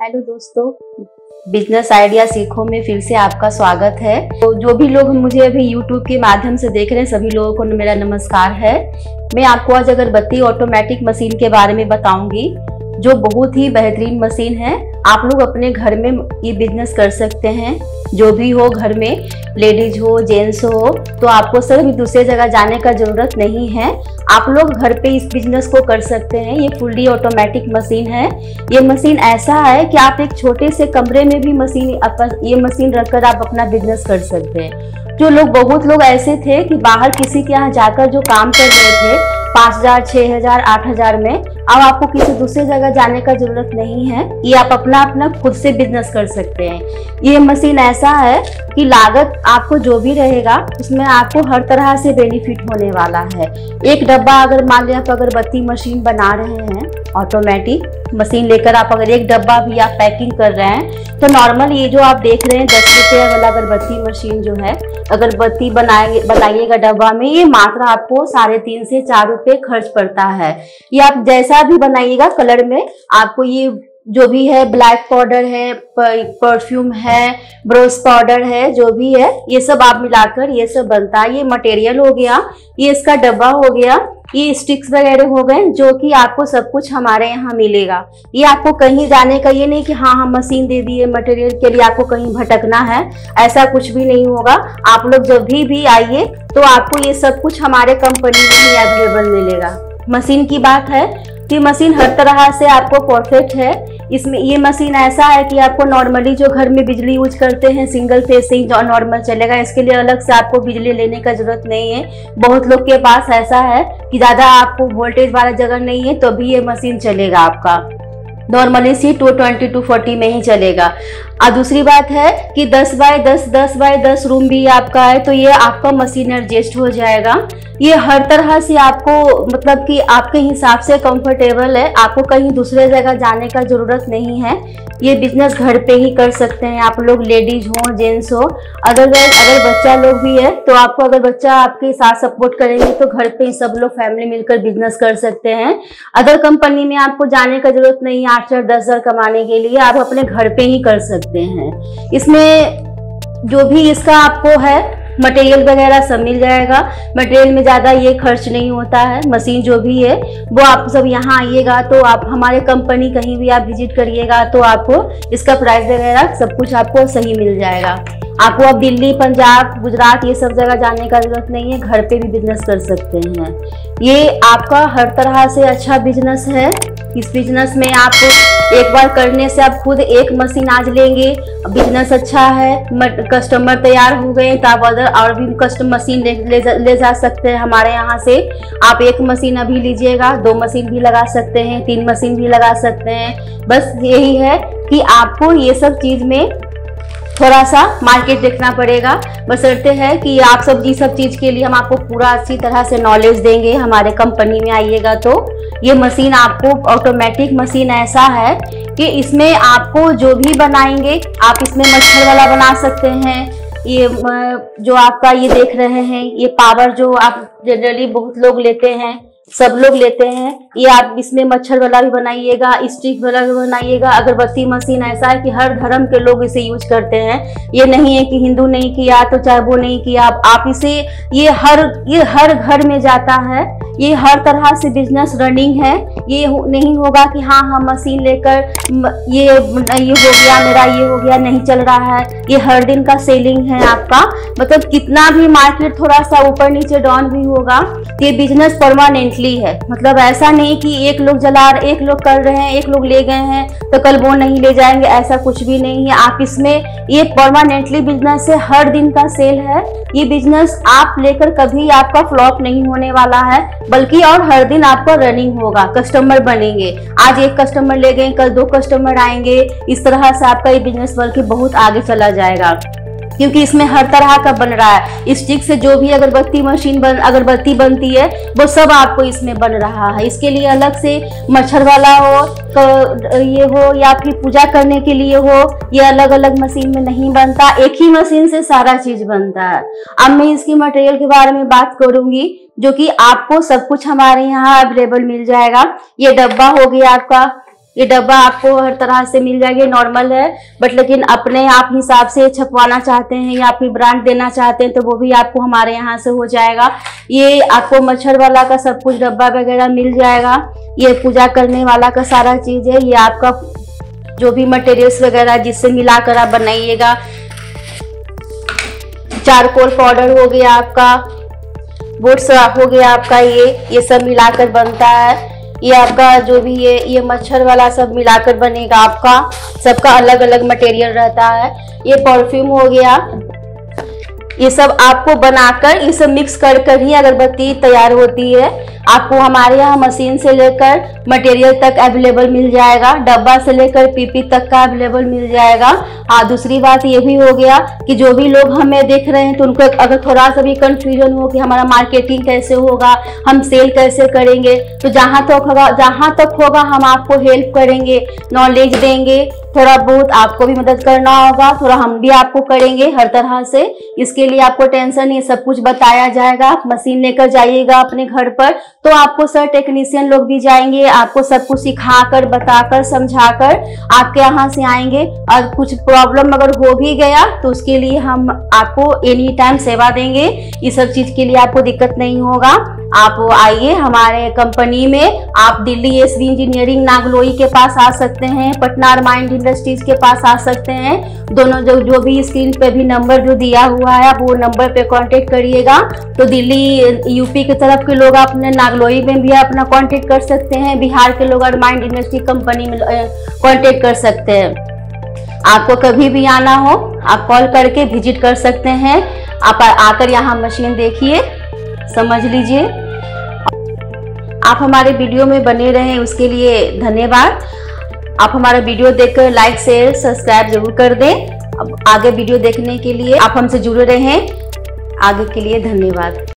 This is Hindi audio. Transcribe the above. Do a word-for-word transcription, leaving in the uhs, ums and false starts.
हेलो दोस्तों, बिजनेस आइडिया सीखो में फिर से आपका स्वागत है। तो जो भी लोग मुझे अभी यूट्यूब के माध्यम से देख रहे हैं सभी लोगों को मेरा नमस्कार है। मैं आपको आज अगरबत्ती ऑटोमेटिक मशीन के बारे में बताऊंगी, जो बहुत ही बेहतरीन मशीन है। आप लोग अपने घर में ये बिजनेस कर सकते हैं, जो भी हो घर में, लेडीज हो जेंट्स हो, तो आपको सिर्फ दूसरे जगह जाने का जरूरत नहीं है। आप लोग घर पे इस बिजनेस को कर सकते हैं। ये फुल्ली ऑटोमेटिक मशीन है। ये मशीन ऐसा है कि आप एक छोटे से कमरे में भी मशीन ये मशीन रखकर आप अपना बिजनेस कर सकते हैं। जो लोग बहुत लोग ऐसे थे कि बाहर किसी के यहाँ जाकर जो काम कर रहे थे पाँच हजार छह हजार आठ हजार में, अब आपको किसी दूसरे जगह जाने का जरूरत नहीं है। ये आप अपना अपना खुद से बिजनेस कर सकते हैं। ये मशीन ऐसा है कि लागत आपको जो भी रहेगा उसमें आपको हर तरह से बेनिफिट होने वाला है। एक डब्बा अगर मान लिया आप अगरबत्ती मशीन बना रहे हैं, ऑटोमेटिक मशीन लेकर आप अगर एक डब्बा भी आप पैकिंग कर रहे हैं, तो नॉर्मल ये जो आप देख रहे हैं दस रुपये वाला अगरबत्ती मशीन जो है, अगरबत्ती बनाएंगे बनाइएगा डब्बा में, ये मात्र आपको साढ़े तीन से चार रुपये खर्च पड़ता है। ये आप जैसा भी बनाइएगा कलर में, आपको ये जो भी है ब्लैक पाउडर है, परफ्यूम है, ब्रोस पाउडर है, जो भी है ये सब आप मिलाकर ये सब बनता है। ये मटेरियल हो गया, ये इसका डब्बा हो गया, ये स्टिक्स वगैरह हो गए, जो कि आपको सब कुछ हमारे यहाँ मिलेगा। ये आपको कहीं जाने का ये नहीं कि हाँ हम मशीन दे दिए मटेरियल के लिए आपको कहीं भटकना है, ऐसा कुछ भी नहीं होगा। आप लोग जब भी भी आइए तो आपको ये सब कुछ हमारे कंपनी में ही अवेलेबल मिलेगा। मशीन की बात है कि मशीन हर तरह से आपको परफेक्ट है। इसमें ये मशीन ऐसा है कि आपको नॉर्मली जो घर में बिजली यूज करते हैं सिंगल फेज से ही नॉर्मल चलेगा, इसके लिए अलग से आपको बिजली लेने का जरूरत नहीं है। बहुत लोग के पास ऐसा है कि ज़्यादा आपको वोल्टेज वाला जगह नहीं है तो भी ये मशीन चलेगा आपका, नॉर्मली सी टू ट्वेंटी टू फोर्टी में ही चलेगा। और दूसरी बात है कि दस बाय दस दस बाय दस रूम भी आपका है, तो ये आपका मशीन एडजस्ट हो जाएगा। ये हर तरह से आपको मतलब कि आपके हिसाब से कंफर्टेबल है। आपको कहीं दूसरे जगह जाने का जरूरत नहीं है। ये बिजनेस घर पे ही कर सकते हैं आप लोग, लेडीज हो जेंट्स हो। अगर अगर बच्चा लोग भी है तो आपको, अगर बच्चा आपके साथ सपोर्ट करेंगे तो घर पे ही सब लोग फैमिली मिलकर बिजनेस कर सकते हैं। अदर कंपनी में आपको जाने का जरूरत नहीं है। आठ हजार दस हजार कमाने के लिए आप अपने घर पे ही कर सकते हैं। इसमें जो भी इसका आपको है मटेरियल वगैरह सब मिल जाएगा। मटेरियल में ज़्यादा ये खर्च नहीं होता है। मशीन जो भी है वो आप सब यहाँ आइएगा तो आप हमारे कंपनी कहीं भी आप विजिट करिएगा तो आपको इसका प्राइस वगैरह सब कुछ आपको सही मिल जाएगा। आपको अब दिल्ली, पंजाब, गुजरात ये सब जगह जाने का जरूरत नहीं है। घर पे भी बिजनेस कर सकते हैं। ये आपका हर तरह से अच्छा बिजनेस है। इस बिजनेस में आप एक बार करने से आप खुद एक मशीन आज लेंगे, बिजनेस अच्छा है, कस्टमर तैयार हो गए तो आप अदर और भी कस्टमर मशीन ले, ले, जा, ले जा सकते हैं हमारे यहाँ से। आप एक मशीन अभी लीजिएगा, दो मशीन भी लगा सकते हैं, तीन मशीन भी लगा सकते हैं। बस यही है कि आपको ये सब चीज़ में थोड़ा सा मार्केट देखना पड़ेगा। बशर्ते है कि आप सब ये सब चीज़ के लिए हम आपको पूरा अच्छी तरह से नॉलेज देंगे। हमारे कंपनी में आइएगा तो ये मशीन आपको ऑटोमेटिक मशीन ऐसा है कि इसमें आपको जो भी बनाएंगे आप इसमें मच्छर वाला बना सकते हैं। ये जो आपका ये देख रहे हैं ये पावर जो आप जनरली बहुत लोग लेते हैं, सब लोग लेते हैं, ये आप इसमें मच्छर वाला भी बनाइएगा, स्टिक वाला भी बनाइएगा। अगरबत्ती मशीन ऐसा है कि हर धर्म के लोग इसे यूज करते हैं। ये नहीं है कि हिंदू नहीं किया तो चाहे वो नहीं किया, आप इसे ये हर ये हर घर में जाता है। ये हर तरह से बिजनेस रनिंग है। ये नहीं होगा कि हाँ हम मशीन लेकर ये ये हो गया मेरा, ये हो गया, नहीं चल रहा है। ये हर दिन का सेलिंग है आपका, मतलब कितना भी मार्केट थोड़ा सा ऊपर नीचे डाउन भी होगा, ये बिजनेस परमानेंटली है। मतलब ऐसा नहीं कि एक लोग जला एक लोग कर रहे हैं, एक लोग ले गए हैं तो कल वो नहीं ले जाएंगे, ऐसा कुछ भी नहीं है। आप इसमें ये परमानेंटली बिजनेस है, हर दिन का सेल है। ये बिजनेस आप लेकर कभी आपका फ्लॉप नहीं होने वाला है, बल्कि और हर दिन आपका रनिंग होगा, कस्टमर बनेंगे। आज एक कस्टमर ले गए, कल दो कस्टमर आएंगे, इस तरह से आपका ये बिजनेस बल्कि बहुत आगे चला जाएगा। क्योंकि इसमें हर तरह का बन रहा है। स्टिक से जो भी अगरबत्ती मशीन बन अगरबत्ती बनती है वो सब आपको इसमें बन रहा है। इसके लिए अलग से मच्छर वाला हो ये हो या फिर पूजा करने के लिए हो, ये अलग अलग मशीन में नहीं बनता, एक ही मशीन से सारा चीज बनता है। अब मैं इसकी मटेरियल के बारे में बात करूंगी, जो कि आपको सब कुछ हमारे यहाँ अवेलेबल मिल जाएगा। ये डब्बा हो गया आपका, ये डब्बा आपको हर तरह से मिल जाएगा, नॉर्मल है, बट लेकिन अपने आप हिसाब से छपवाना चाहते हैं या फिर ब्रांड देना चाहते हैं तो वो भी आपको हमारे यहाँ से हो जाएगा। ये आपको मच्छर वाला का सब कुछ डब्बा वगैरह मिल जाएगा। ये पूजा करने वाला का सारा चीज है। ये आपका जो भी मटेरियल्स वगैरह जिससे मिलाकर आप बनाइएगा, चारकोल पाउडर हो गया आपका, वुड्स हो गया आपका, ये ये सब मिलाकर बनता है। ये आपका जो भी ये ये मच्छर वाला सब मिलाकर बनेगा आपका, सबका अलग अलग मटेरियल रहता है। ये परफ्यूम हो गया, ये सब आपको बनाकर ये सब मिक्स कर कर ही अगरबत्ती तैयार होती है। आपको हमारे यहाँ मशीन से लेकर मटेरियल तक अवेलेबल मिल जाएगा, डब्बा से लेकर पीपी तक का अवेलेबल मिल जाएगा। हाँ, दूसरी बात ये भी हो गया कि जो भी लोग हमें देख रहे हैं तो उनको अगर थोड़ा सा भी कंफ्यूजन हो कि हमारा मार्केटिंग कैसे होगा, हम सेल कैसे करेंगे, तो जहाँ तक होगा जहाँ तक होगा हम आपको हेल्प करेंगे, नॉलेज देंगे, थोड़ा बहुत आपको भी मदद करना होगा, थोड़ा हम भी आपको करेंगे हर तरह से। इसके लिए आपको टेंशन नहीं, सब कुछ बताया जाएगा। आप मशीन लेकर जाइएगा अपने घर पर तो आपको सर टेक्नीशियन लोग भी जाएंगे, आपको सब कुछ सिखाकर बताकर समझाकर आपके यहाँ से आएंगे। और कुछ प्रॉब्लम अगर हो भी गया तो उसके लिए हम आपको एनी टाइम सेवा देंगे। इस सब चीज के लिए आपको दिक्कत नहीं होगा। आप आइए हमारे कंपनी में, आप दिल्ली एसवी इंजीनियरिंग नागलोई के पास आ सकते हैं, पटना माइंड इंडस्ट्रीज के पास आ सकते हैं। दोनों जो जो भी स्क्रीन पे भी नंबर जो दिया हुआ है आप वो नंबर पे कांटेक्ट करिएगा। तो दिल्ली यूपी की तरफ के लोग अपने नागलोई में भी अपना कांटेक्ट कर सकते हैं, बिहार के लोग माइंड इंडस्ट्री कंपनी में कांटेक्ट कर सकते हैं। आपको कभी भी आना हो आप कॉल करके विजिट कर सकते हैं। आप आकर यहाँ मशीन देखिए, समझ लीजिए। आप हमारे वीडियो में बने रहें उसके लिए धन्यवाद। आप हमारा वीडियो देखकर लाइक शेयर सब्सक्राइब जरूर कर दें। अब आगे वीडियो देखने के लिए आप हमसे जुड़े रहें। आगे के लिए धन्यवाद।